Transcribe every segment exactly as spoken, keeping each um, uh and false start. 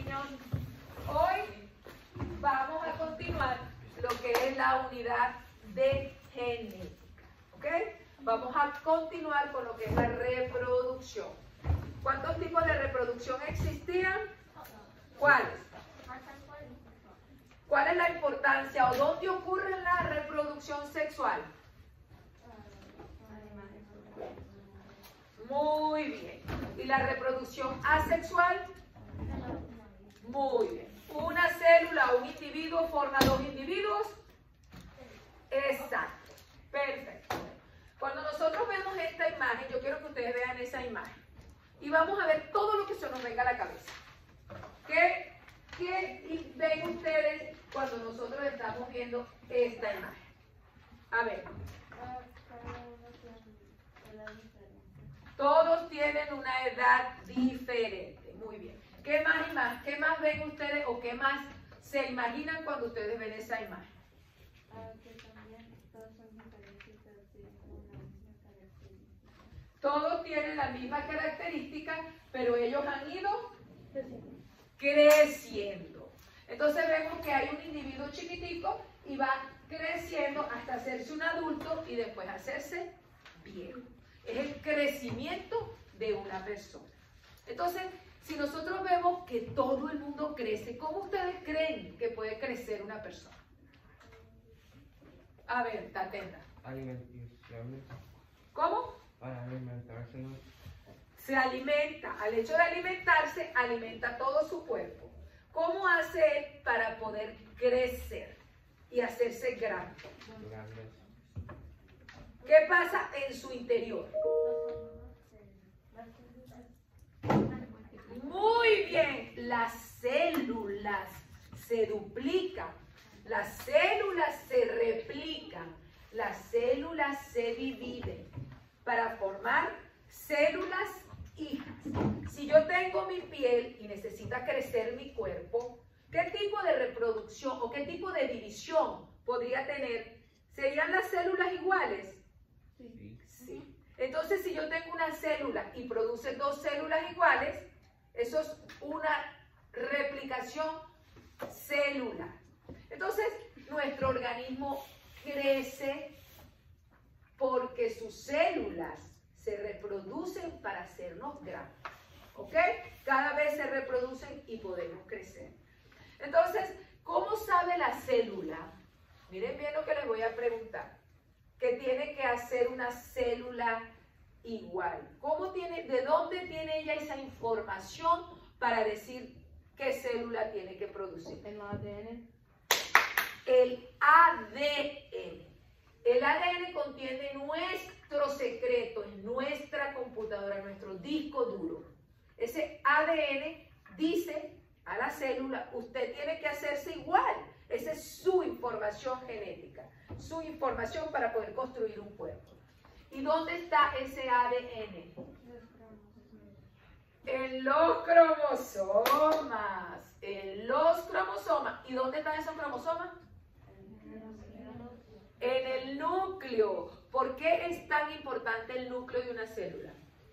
niños? Hoy vamos a continuar lo que es la unidad de genética, ¿ok? Vamos a continuar con lo que es la reproducción. ¿Cuántos tipos de reproducción existían? ¿Cuáles? ¿Cuál es la importancia o dónde ocurre la reproducción sexual? Muy bien. ¿Y la reproducción asexual? Muy bien. ¿Una célula o un individuo forma dos individuos? Exacto. Perfecto. Cuando nosotros vemos esta imagen, yo quiero que ustedes vean esa imagen. Y vamos a ver todo lo que se nos venga a la cabeza. ¿Qué, qué ven ustedes cuando nosotros estamos viendo esta imagen? A ver. Todos tienen una edad diferente. Muy bien. ¿Qué más y más? ¿Qué más ven ustedes o qué más se imaginan cuando ustedes ven esa imagen? Todos tienen la misma característica, pero ellos han ido creciendo. Entonces vemos que hay un individuo chiquitico y va creciendo hasta hacerse un adulto y después hacerse viejo. Es el crecimiento de una persona. Entonces, si nosotros vemos que todo el mundo crece, ¿cómo ustedes creen que puede crecer una persona? A ver, Tatenda. Alimentación. ¿Cómo? Para alimentarse, ¿no? Se alimenta. Al hecho de alimentarse, alimenta todo su cuerpo. ¿Cómo hace él para poder crecer y hacerse grande? Grandes. ¿Qué pasa en su interior? Muy bien, las células se duplican, las células se replican, las células se dividen para formar células hijas. Si yo tengo mi piel y necesita crecer mi cuerpo, ¿qué tipo de reproducción o qué tipo de división podría tener? ¿Serían las células iguales? Sí. Sí. Entonces, si yo tengo una célula y produce dos células iguales, eso es una replicación celular. Entonces, nuestro organismo crece porque sus células se reproducen para hacernos grandes. ¿Ok? Cada vez se reproducen y podemos crecer. Entonces, ¿cómo sabe la célula? Miren bien lo que les voy a preguntar. Que tiene que hacer una célula igual. ¿Cómo tiene, de dónde tiene ella esa información para decir qué célula tiene que producir? El A D N. El A D N. El A D N contiene nuestro secreto en nuestra computadora, nuestro disco duro. Ese A D N dice a la célula, usted tiene que hacerse igual. Esa es su información genética, su información para poder construir un cuerpo. ¿Y dónde está ese A D N? En los cromosomas. En los cromosomas. ¿Y dónde están esos cromosomas? En el núcleo. ¿Por qué es tan importante el núcleo de una célula?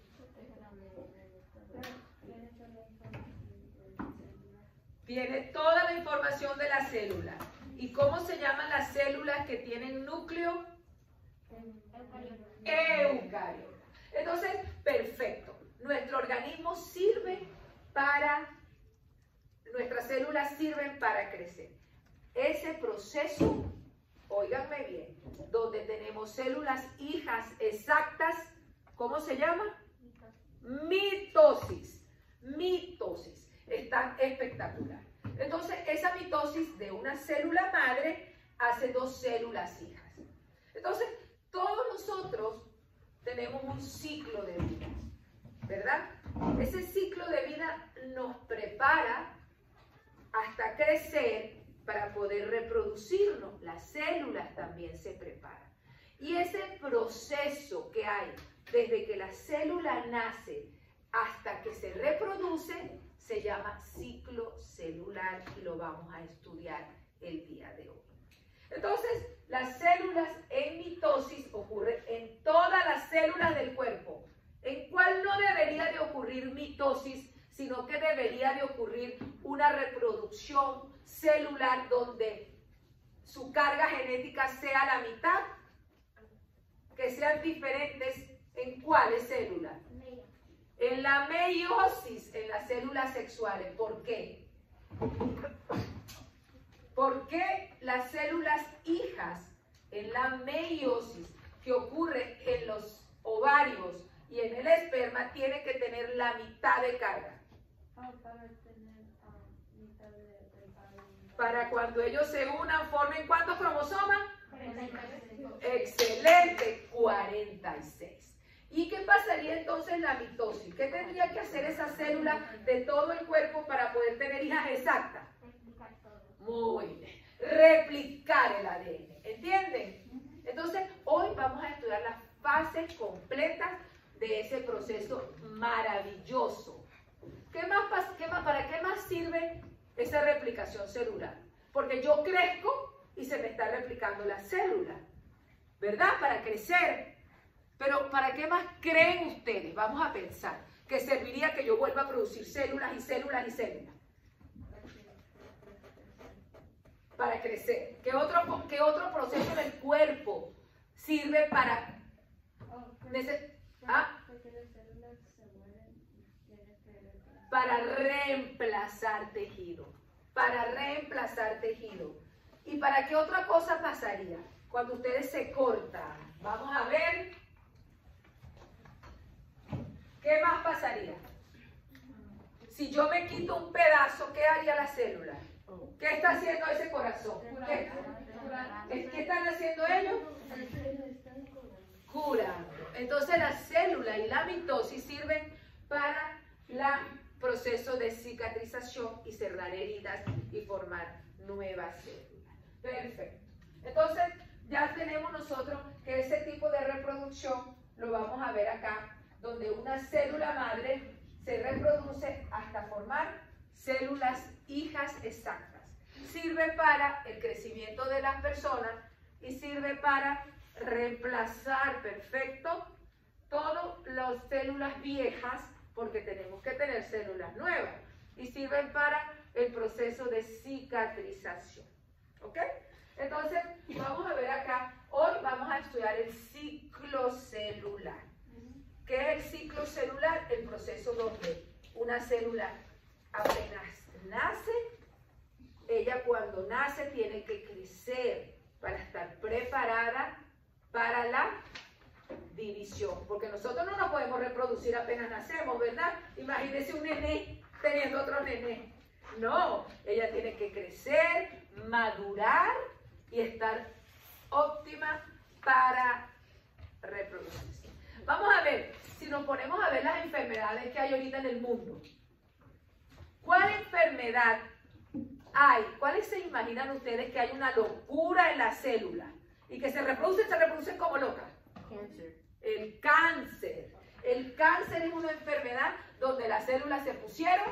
Tiene toda la información de la célula. ¿Y cómo se llaman las células que tienen núcleo? Eucariotas. Entonces, perfecto. Nuestro organismo sirve para, nuestras células sirven para crecer. Ese proceso, óiganme bien, donde tenemos células hijas exactas, ¿cómo se llama? Mitosis. Mitosis. Está espectacular. Entonces, esa mitosis de una célula madre hace dos células hijas. Entonces, todos nosotros tenemos un ciclo de vida, ¿verdad? Ese ciclo de vida nos prepara hasta crecer para poder reproducirnos. Las células también se preparan. Y ese proceso que hay desde que la célula nace hasta que se reproduce se llama ciclo celular y lo vamos a estudiar el día de hoy. Entonces, las células en mitosis ocurren en todas las células del cuerpo. ¿En cuál no debería de ocurrir mitosis sino que debería de ocurrir una reproducción celular donde su carga genética sea la mitad, que sean diferentes en cuáles células. En la meiosis, en las células sexuales. ¿Por qué? ¿Por qué las células hijas en la meiosis que ocurre en los ovarios y en el esperma tienen que tener la mitad de carga? Oh, para tener uh, mitad de, de padre. Para cuando ellos se unan, formen ¿cuántos cromosomas? cuarenta y seis. Excelente, cuarenta y seis. ¿Y qué pasaría entonces en la mitosis? ¿Qué tendría que hacer esa célula de todo el cuerpo para poder tener hijas exactas? Replicar todo. Muy bien. Replicar el A D N. ¿Entienden? Entonces, hoy vamos a estudiar las fases completas de ese proceso maravilloso. ¿Qué más, qué más, ¿Para qué más sirve esa replicación celular? Porque yo crezco y se me está replicando la célula, ¿verdad? Para crecer. Pero ¿para qué más creen ustedes? Vamos a pensar que serviría que yo vuelva a producir células y células y células. Para crecer. ¿Qué otro, qué otro proceso del cuerpo sirve para... ¿Ah? Para reemplazar tejido. Para reemplazar tejido. ¿Y para qué otra cosa pasaría? Cuando ustedes se cortan. Vamos a ver... ¿Qué más pasaría? Si yo me quito un pedazo, ¿qué haría la célula? ¿Qué está haciendo ese corazón? ¿Qué, ¿Qué están haciendo ellos? Curando. Entonces la célula y la mitosis sirven para el proceso de cicatrización y cerrar heridas y formar nuevas células. Perfecto. Entonces ya tenemos nosotros que ese tipo de reproducción lo vamos a ver acá, donde una célula madre se reproduce hasta formar células hijas exactas. Sirve para el crecimiento de las personas y sirve para reemplazar perfecto todas las células viejas, porque tenemos que tener células nuevas, y sirven para el proceso de cicatrización. ¿Ok? Entonces, vamos a ver acá, hoy vamos a estudiar el ciclo celular. ¿Qué es el ciclo celular? El proceso donde una célula apenas nace, ella cuando nace tiene que crecer para estar preparada para la división, porque nosotros no nos podemos reproducir apenas nacemos, ¿verdad? Imagínense un nené teniendo otro nené. No, ella tiene que crecer, madurar y estar óptima para reproducirse. Vamos a ver, si nos ponemos a ver las enfermedades que hay ahorita en el mundo. ¿Cuál enfermedad hay? ¿Cuáles se imaginan ustedes que hay una locura en la célula? Y que se reproducen, se reproducen como locas. Cáncer. El cáncer. El cáncer es una enfermedad donde las células se pusieron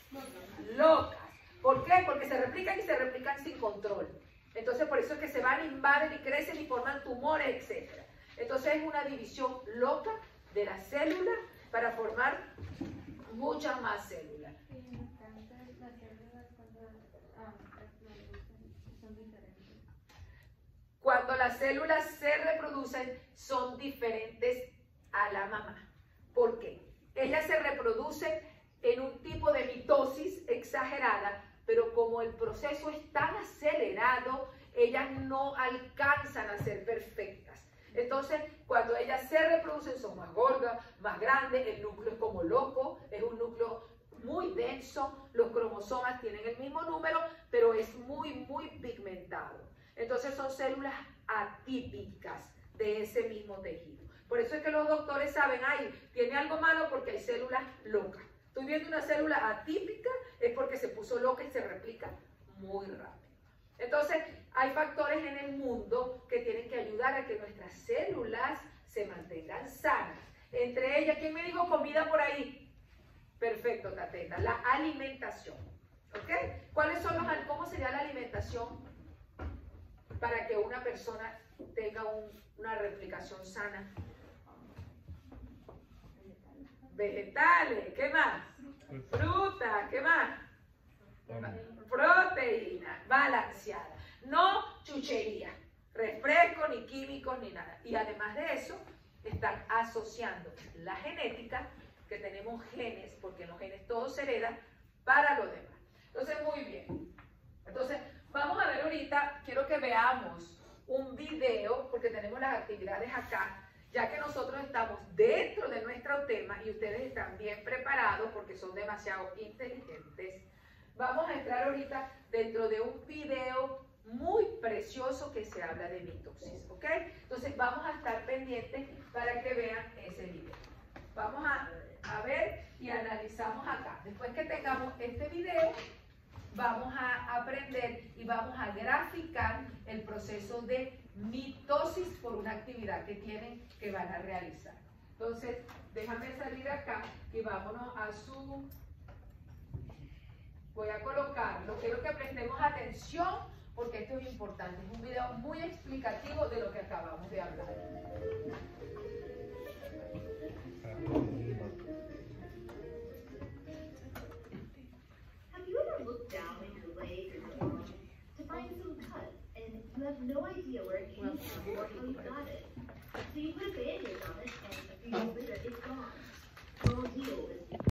locas. ¿Por qué? Porque se replican y se replican sin control. Entonces por eso es que se van, invaden y crecen y forman tumores, etcétera. Entonces es una división loca de la célula para formar muchas más células. Y en el cáncer, las células cuando ah, reproducen son diferentes. Cuando las células se reproducen son diferentes a la mamá. ¿Por qué? Ellas se reproducen en un tipo de mitosis exagerada, pero como el proceso es tan acelerado, ellas no alcanzan a ser perfectas. Entonces, cuando ellas se reproducen, son más gordas, más grandes, el núcleo es como loco, es un núcleo muy denso, los cromosomas tienen el mismo número, pero es muy, muy pigmentado. Entonces, son células atípicas de ese mismo tejido. Por eso es que los doctores saben, ay, tiene algo malo porque hay células locas. Estoy viendo una célula atípica, es porque se puso loca y se replica muy rápido. Entonces, hay factores en el mundo que tienen que ayudar a que nuestras células se mantengan sanas. Entre ellas, ¿quién me dijo comida por ahí? Perfecto, Tateta, la alimentación. ¿Ok? ¿Cuáles son los, cómo sería la alimentación para que una persona tenga un, una replicación sana? Vegetales, ¿qué más? fruta, ¿qué más? Toma. Proteína, balanceada, no chuchería, refresco, ni químicos, ni nada. Y además de eso, están asociando la genética, que tenemos genes, porque en los genes todo se hereda, para lo demás. Entonces, muy bien. Entonces, vamos a ver ahorita, quiero que veamos un video, porque tenemos las actividades acá, ya que nosotros estamos dentro de nuestro tema y ustedes están bien preparados porque son demasiado inteligentes. Vamos a entrar ahorita dentro de un video muy precioso que se habla de mitosis, ¿ok? Entonces vamos a estar pendientes para que vean ese video. Vamos a, a ver y analizamos acá. Después que tengamos este video, vamos a aprender y vamos a graficar el proceso de mitosis por una actividad que tienen, que van a realizar. Entonces, déjame salir acá y vámonos a su... Voy a colocarlo. Quiero que prestemos atención porque esto es importante. Es un video muy explicativo de lo que acabamos de hablar. Have you ever looked down at your leg or your arm to find some cut and you have no idea where it came from or how you got it? So you put a band-aid on it and a few days later it's gone. Well, healed.